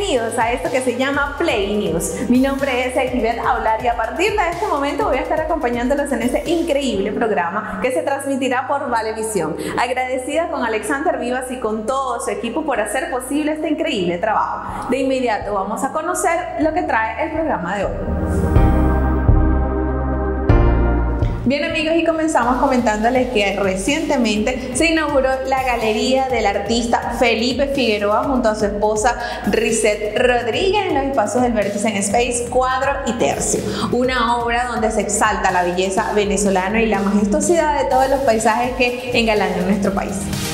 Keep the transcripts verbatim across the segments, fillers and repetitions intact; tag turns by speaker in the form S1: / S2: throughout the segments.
S1: Bienvenidos a esto que se llama Play News. Mi nombre es Elizabeth Aular y a partir de este momento voy a estar acompañándolos en este increíble programa que se transmitirá por Valevisión. Agradecida con Alexander Vivas y con todo su equipo por hacer posible este increíble trabajo. De inmediato vamos a conocer lo que trae el programa de hoy. Bien amigos, y comenzamos comentándoles que recientemente se inauguró la galería del artista Felipe Figueroa junto a su esposa Risset Rodríguez en los espacios del Vértice en Space, Cuadro y Tercio. Una obra donde se exalta la belleza venezolana y la majestuosidad de todos los paisajes que engalanan nuestro país.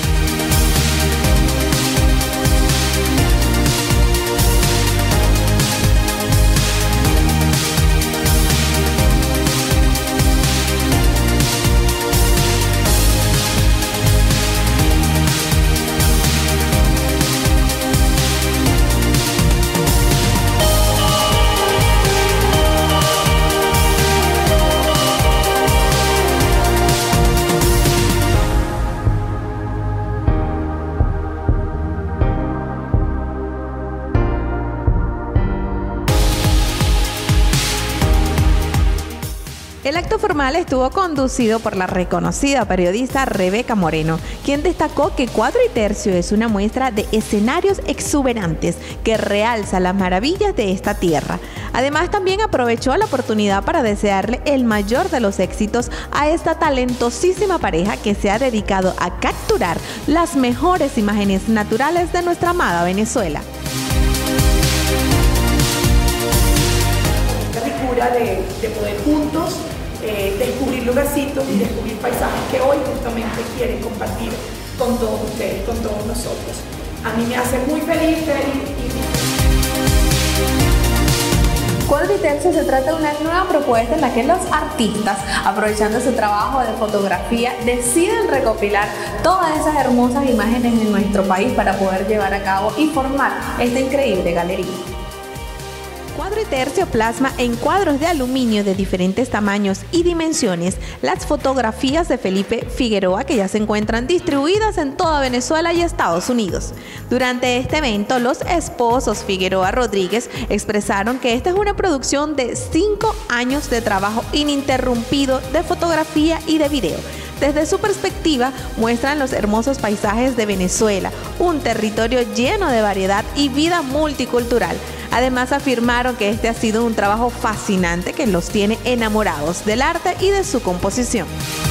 S1: El acto formal estuvo conducido por la reconocida periodista Rebeca Moreno, quien destacó que Cuadro y Tercio es una muestra de escenarios exuberantes que realza las maravillas de esta tierra. Además, también aprovechó la oportunidad para desearle el mayor de los éxitos a esta talentosísima pareja que se ha dedicado a capturar las mejores imágenes naturales de nuestra amada Venezuela.
S2: La ricura de, de poder juntos Eh, descubrir lugarcitos y descubrir paisajes que hoy justamente quieren compartir con todos ustedes, con todos nosotros. A mí me hace muy feliz ver y...
S1: Cuadro y Tercio se trata de una nueva propuesta en la que los artistas, aprovechando su trabajo de fotografía, deciden recopilar todas esas hermosas imágenes de nuestro país para poder llevar a cabo y formar esta increíble galería. Cuadro y Tercio plasma en cuadros de aluminio de diferentes tamaños y dimensiones las fotografías de Felipe Figueroa que ya se encuentran distribuidas en toda Venezuela y Estados Unidos. Durante este evento, los esposos Figueroa Rodríguez expresaron que esta es una producción de cinco años de trabajo ininterrumpido de fotografía y de video. Desde su perspectiva, muestran los hermosos paisajes de Venezuela, un territorio lleno de variedad y vida multicultural. Además, afirmaron que este ha sido un trabajo fascinante que los tiene enamorados del arte y de su composición.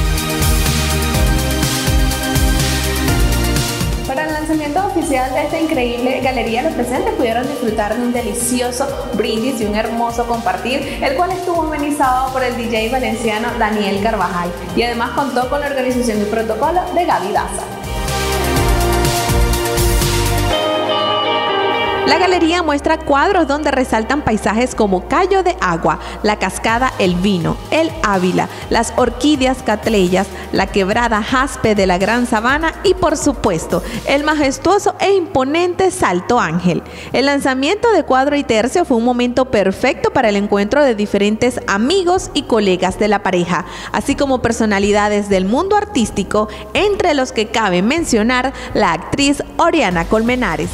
S1: Para el lanzamiento oficial de esta increíble galería, los presentes pudieron disfrutar de un delicioso brindis y un hermoso compartir, el cual estuvo amenizado por el D J valenciano Daniel Carvajal y además contó con la organización y protocolo de Gaby Daza. La galería muestra cuadros donde resaltan paisajes como Cayo de Agua, la cascada El Vino, el Ávila, las orquídeas Catleyas, la quebrada Jaspe de la Gran Sabana y, por supuesto, el majestuoso e imponente Salto Ángel. El lanzamiento de Cuadro y Tercio fue un momento perfecto para el encuentro de diferentes amigos y colegas de la pareja, así como personalidades del mundo artístico, entre los que cabe mencionar la actriz Oriana Colmenares.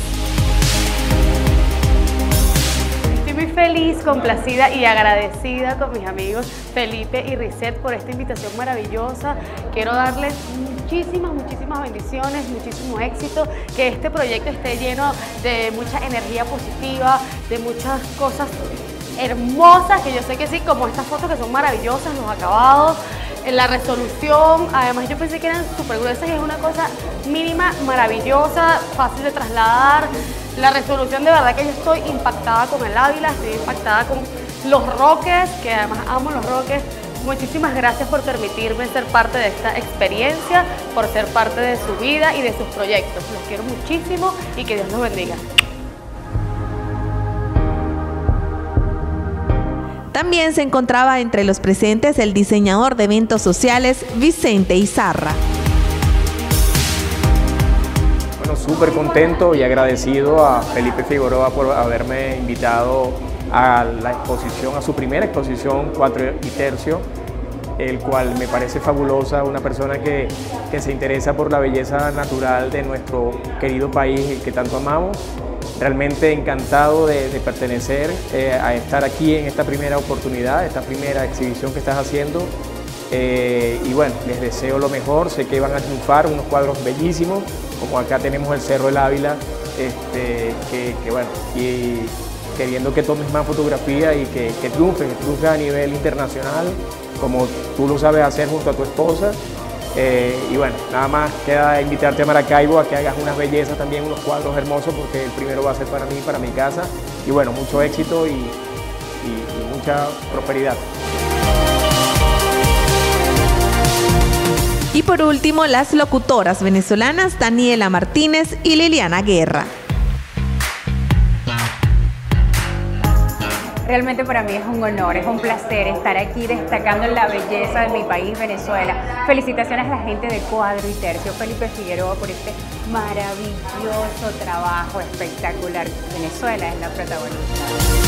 S3: Feliz, complacida y agradecida con mis amigos Felipe y Risset por esta invitación maravillosa. Quiero darles muchísimas, muchísimas bendiciones, muchísimo éxito, que este proyecto esté lleno de mucha energía positiva, de muchas cosas hermosas, que yo sé que sí, como estas fotos que son maravillosas, los acabados, la resolución. Además yo pensé que eran súper gruesas y es una cosa mínima, maravillosa, fácil de trasladar. La resolución, de verdad que yo estoy impactada con el Ávila, estoy impactada con los Roques, que además amo los Roques. Muchísimas gracias por permitirme ser parte de esta experiencia, por ser parte de su vida y de sus proyectos. Los quiero muchísimo y que Dios los bendiga.
S1: También se encontraba entre los presentes el diseñador de eventos sociales Vicente Izarra.
S4: Bueno, súper contento y agradecido a Felipe Figueroa por haberme invitado a la exposición, a su primera exposición Cuadro y Tercio, el cual me parece fabulosa, una persona que, que se interesa por la belleza natural de nuestro querido país, el que tanto amamos. realmente encantado de, de pertenecer eh, a estar aquí en esta primera oportunidad, esta primera exhibición que estás haciendo. Eh, y bueno, les deseo lo mejor, sé que van a triunfar, unos cuadros bellísimos, como acá tenemos el Cerro del Ávila, este, que, que bueno, y queriendo que tomes más fotografía y que, que triunfe, que triunfe a nivel internacional, como tú lo sabes hacer junto a tu esposa. Eh, y bueno, nada más queda invitarte a Maracaibo a que hagas unas bellezas también, unos cuadros hermosos, porque el primero va a ser para mí, para mi casa. Y bueno, mucho éxito y, y, y mucha prosperidad.
S1: Y por último, las locutoras venezolanas Daniela Martínez y Liliana Guerra.
S5: Realmente para mí es un honor, es un placer estar aquí destacando la belleza de mi país, Venezuela. Felicitaciones a la gente de Cuadro y Tercio, Felipe Figueroa, por este maravilloso trabajo espectacular. Venezuela es la protagonista.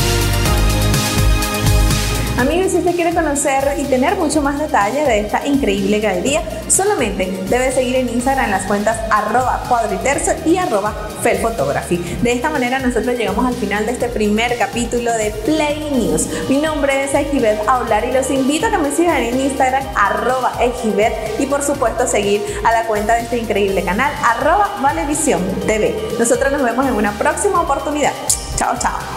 S1: Amigos, si usted quiere conocer y tener mucho más detalle de esta increíble galería, solamente debe seguir en Instagram las cuentas arroba cuadritercio y arroba felphotography. De esta manera nosotros llegamos al final de este primer capítulo de Play News. Mi nombre es Ejibet Aular y los invito a que me sigan en Instagram arroba Ejibet y por supuesto seguir a la cuenta de este increíble canal arroba Valevisión T V. Nosotros nos vemos en una próxima oportunidad. Chao, chao.